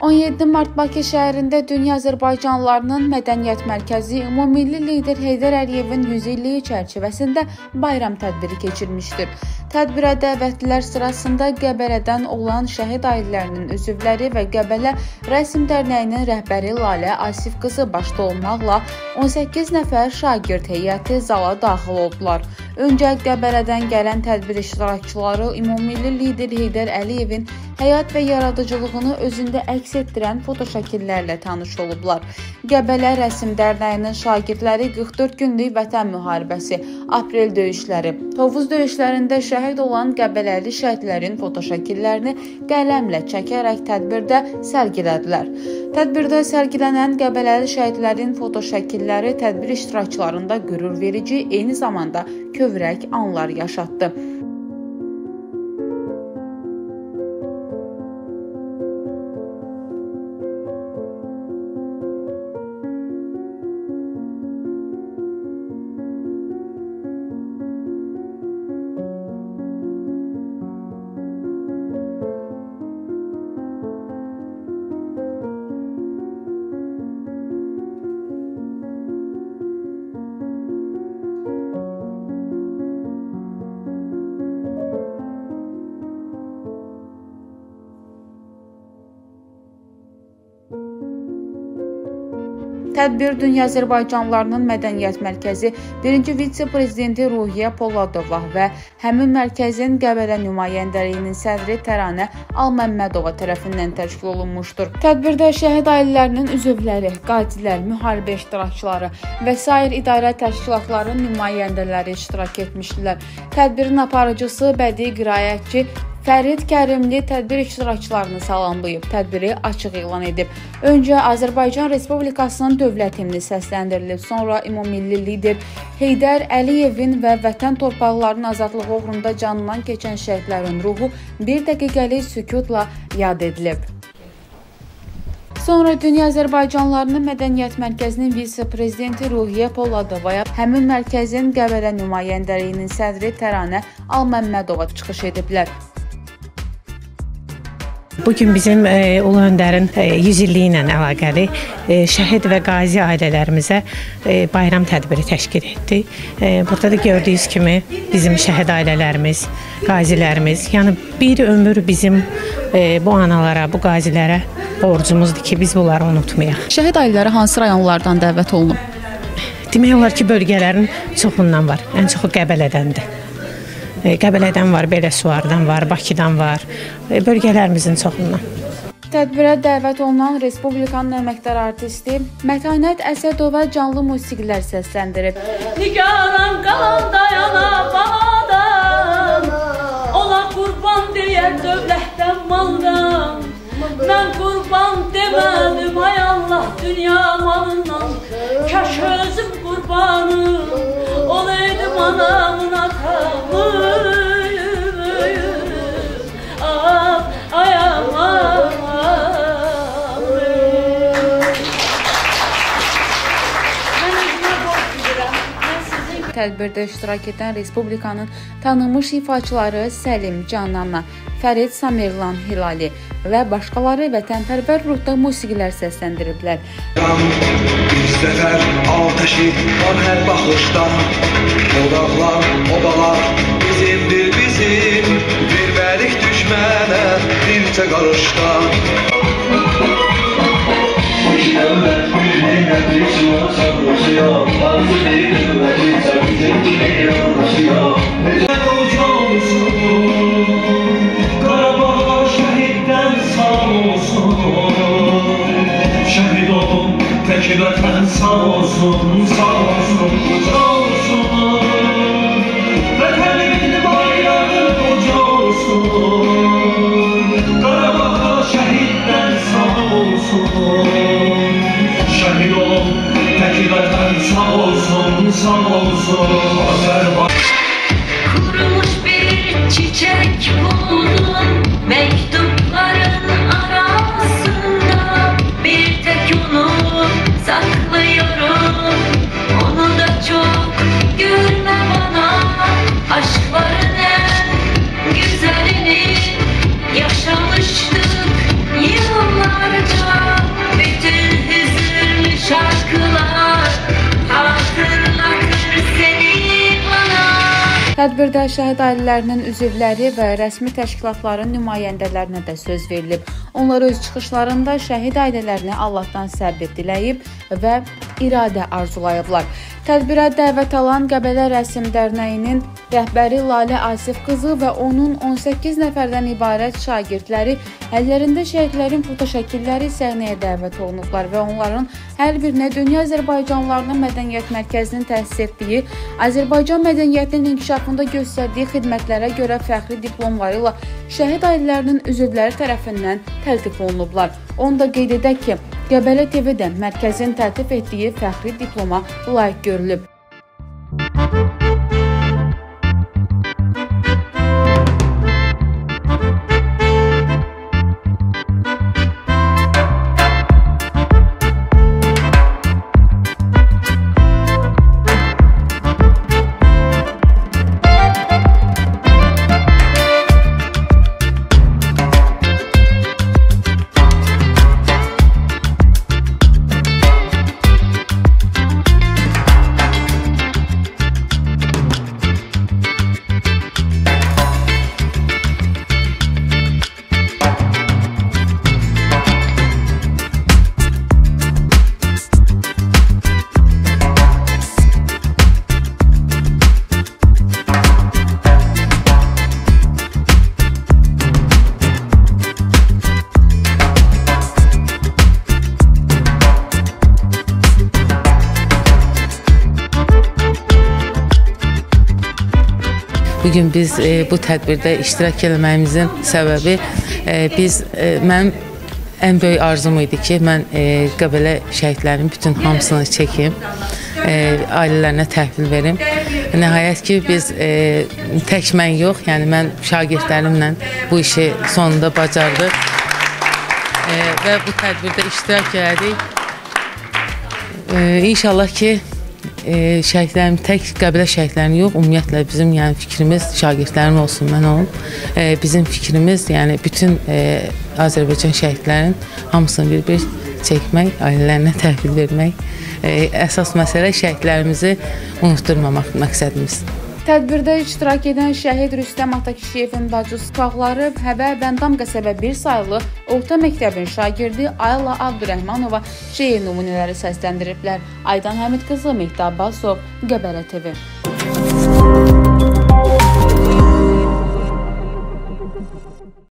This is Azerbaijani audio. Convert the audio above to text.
17 Mart Bakı şəhərində Dünya Azərbaycanlılarının Mədəniyyət Mərkəzi ümummilli lider Heydər Əliyevin 100 illiyi çərçivəsində bayram tədbiri keçirmişdir. Tədbirə dəvətlilər sırasında Qəbələdən olan şəhid ailələrinin üzvləri və Qəbələ Rəsm Dərnəyinin rəhbəri Lalə Asif qızı başda olmaqla 18 nəfər şagird heyəti zala daxil oldular. Öncə Qəbələdən gələn tədbir iştirakçıları ümummilli lider Heydər Əliyevin həyat və yaradıcılığını özündə əks etdirən fotoşəkillərlə tanış olublar. Qəbələ Rəsm Dərnəyinin şagirdləri 44 günlük Vətən müharibəsi, Aprel döyüşləri, Tovuz döyüşlərində şəhid olan Qəbələli şəhidlərin fotoşəkillərini qələmlə çəkərək tədbirdə sərgilədilər. Tədbirdə sərgilənən Qəbələli şəhidlərin fotoşəkilləri tədbir iştirakçılarında qürur verici, eyni zamanda kövrək anlar yaşatdı. Tədbir Dünya Azərbaycanlılarının Mədəniyyət Mərkəzi 1-ci vitse-prezidenti Ruhiyyə Polladova və həmin mərkəzin Qəbələ nümayəndəliyinin sədri Təranə Alməmmədova tərəfindən təşkil olunmuşdur. Tədbirdə şəhid ailələrinin üzvləri, qazilər, müharibə iştirakçıları və sair idarə təşkilatların nümayəndələri iştirak etmişdilər. Tədbirin aparıcısı bədii qiraətçi Fərid Kərimli tədbir iştirakçılarını salamlayıb, tədbiri açıq elan edib. Öncə Azərbaycan Respublikasının dövlət himni səsləndirilib, sonra ümummilli lider Heydər Əliyevin və vətən torpaqlarının azadlığı uğrunda canından keçən şəhidlərin ruhu bir dəqiqəlik sükutla yad edilib. Sonra Dünya Azərbaycanlılarının Mədəniyyət Mərkəzinin vitse-prezidenti Ruhiyyə Polladovaya, həmin mərkəzin Qəbələ nümayəndəliyinin sədri Təranə Alməmmədova çıxış ediblər. Bugün bizim Ulu Öndərin 100 illiyi ilə əlaqəli şəhid və qazi ailələrimizə bayram tədbiri təşkil etdik. Burada da gördüyünüz kimi bizim şəhid ailələrimiz, qazilərimiz, yəni bir ömür bizim bu analara, bu qazilərə borcumuzdur ki, biz bunları unutmayaq. Şəhid ailələri hansı rayonlardan dəvət olunub? Demək olar ki, bölgələrin çoxundan var, ən çoxu Qəbələdəndir. Qəbələdən var, Beləsuvardan var, Bakıdan var, bölgələrimizin çoxundan. Tədbirə dəvət olunan Respublikanın əməkdar artisti Mətanət Əsədova canlı musiqilər səsləndirib. Nigaran qalan dayana bağadan, ona qurban deyər dövlətdən maldan. Mən qurban demədim ay Allah dünya malından, kaş özüm qurbanım olaydım anamın atamın. Ay aman. Tədbirdə iştirak edən Respublikanın tanınmış ifaçıları Səlim Canana, Fərid Samirlan Hilali və başqaları vətənpərvər ruhda musiqilər səsləndiriblər. Bir səfər ateşi var hər baxışda, o dağlar, o dağlar bizimdir bizim, verməlik düşmənə bircə qarışda. Qarabağ şəhiddən sağ olsun, şəhid olun, tək vətən sağ olsun, sağ olsun, sağ olsun. Vətənimin bayrağı qoca olsun, Qarabağ şəhiddən sağ olsun. Şəhid olun, tək vətən sağ olsun, sağ olsun, Azərbaycan. Kurumuş bir çiçek buldum, mektupların arasında. Bir tek onu saklıyorum, onu da çok gülme bana. Aşkların en güzelini yaşamıştık yıllarca. Tədbirdə şəhid ailələrinin üzvləri və rəsmi təşkilatların nümayəndələrinə də söz verilib. Onlar öz çıxışlarında şəhid ailələrini Allahdan səbir diləyib və iradə arzulayıblar. Tədbirə dəvət alan Qəbələ Rəsm Dərnəyinin rəhbəri Lalə Asif qızı və onun 18 nəfərdən ibarət şagirdləri əllərində şəhidlərin fotoşəkilləri səhnəyə dəvət olunublar və onların hər birinə Dünya Azərbaycanlılarının Mədəniyyət Mərkəzinin təsis etdiyi Azərbaycan mədəniyyətinin inkişafında göstərdiyi xidmətlərə görə fəxri diplomları ilə şəhid ailələrinin üzvləri tərəfindən təltif olunublar. Onu da qeyd edək ki, Qəbələ TV-də mərkəzin təltif etdiyi fəxri diploma layiq görülüb. Bugün biz bu tədbirdə iştirak etməyimizin səbəbi mənim ən böyük arzum idi ki, mən Qəbələ şəhidlərinin bütün hamısını çəkim, ailələrinə təhvil verim. Nəhayət ki, biz tək mən yox, yəni mən şagirdlərimlə bu işi sonunda bacardıq və bu tədbirdə iştirak elədik. İnşallah ki, şəhidlərim, tək Qəbələ şəhidlərini yox, ümumiyyətlə bizim fikrimiz şagirdlərin olsun, mən olum. Bizim fikrimiz, yəni bütün Azərbaycan şəhidlərin hamısını bir-bir çəkmək, ailələrinə təhvil vermək. Əsas məsələ şəhidlərimizi unutturmamaq məqsədimiz. Tədbirdə iştirak edən şəhid Rüstəm Atakişiyevin bacısı uşaqları Həbə Bəndam qəsəbə 1 saylı orta məktəbin şagirdi Ayla Abdurrəhmanova şeir nümunələri səsləndiriblər. Aydan Həmid qızı, Mehdi Abbasov, Qəbələ TV.